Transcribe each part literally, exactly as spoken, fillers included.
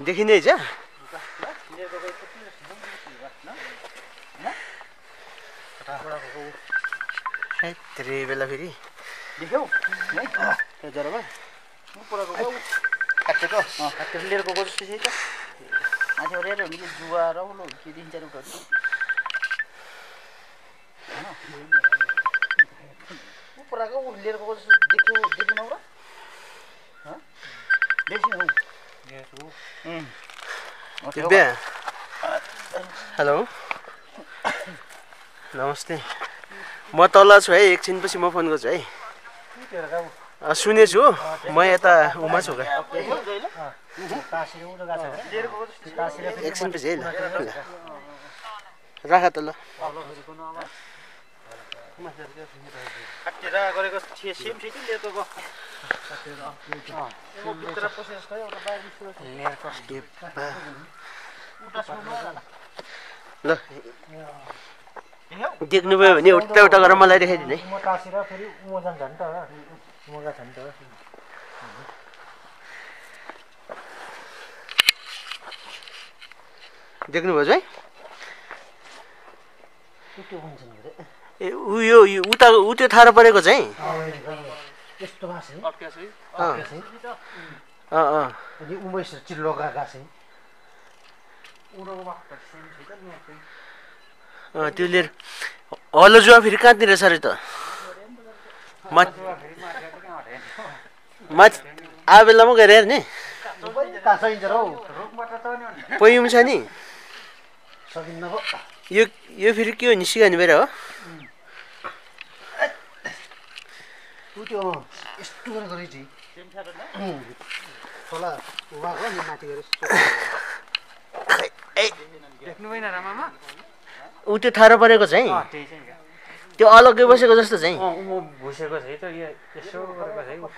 देखिने है तेरे बेला फेरि देख्यौ है त्यो जरामा पुराको गाउँ काटेको अँ काटेर लिएर गएको जस्तो छ त माथि ओरेर हुन्छ जुवा रौलो के दिन्छ रुटहरू हैन पुराको लिएर गएको जस्तो देख्यौ देख्नौ र ह देख्यौ उम् दिव्या हेलो नमस्ते म तल छु है एकछिनपछि म फोन गर्छु है सुनेछु म यता उमा छु एकछिनपछि है ल राख त ल काटेर गरेको थिए सेम थियो नि लिएर गएको म भित्र प्रोसेस भयो एउटा बाहिर निस्केको ल देख्नुभयो भने उल्टा उल्टा गरेर मलाई देखाइदिनु है म टाँसेर फेरि उमा जान्छ नि त उमा छ नि त देख्नुभयो है ए ए उ यो उता उ त्यो थाहा परेको चाहिँ यस्तो घाँस है अँ अँ अँ अनि उमेश चिल्लो घाँस है अँ त्यो लिएर हलो जुवा फेरि कहाँतिर छ अरे त माथि आ बेलामा गएर हेर्ने पयुम छ नि यो यो फेरि के हो नि सिकानी बेर हो ऊ त्यो थाहा परेको चाहिँ त्यो अलग्गै बसेको जस्तो चाहिँ भुसेको छ है त यसो गरेको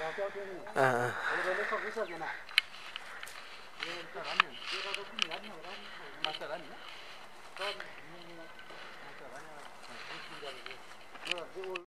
छ है